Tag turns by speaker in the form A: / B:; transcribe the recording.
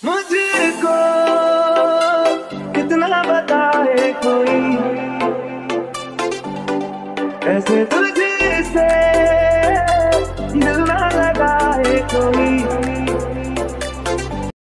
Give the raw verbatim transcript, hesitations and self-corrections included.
A: मुझको कितना बताए कोई, ऐसे तुझसे दिल ना लगाए कोई।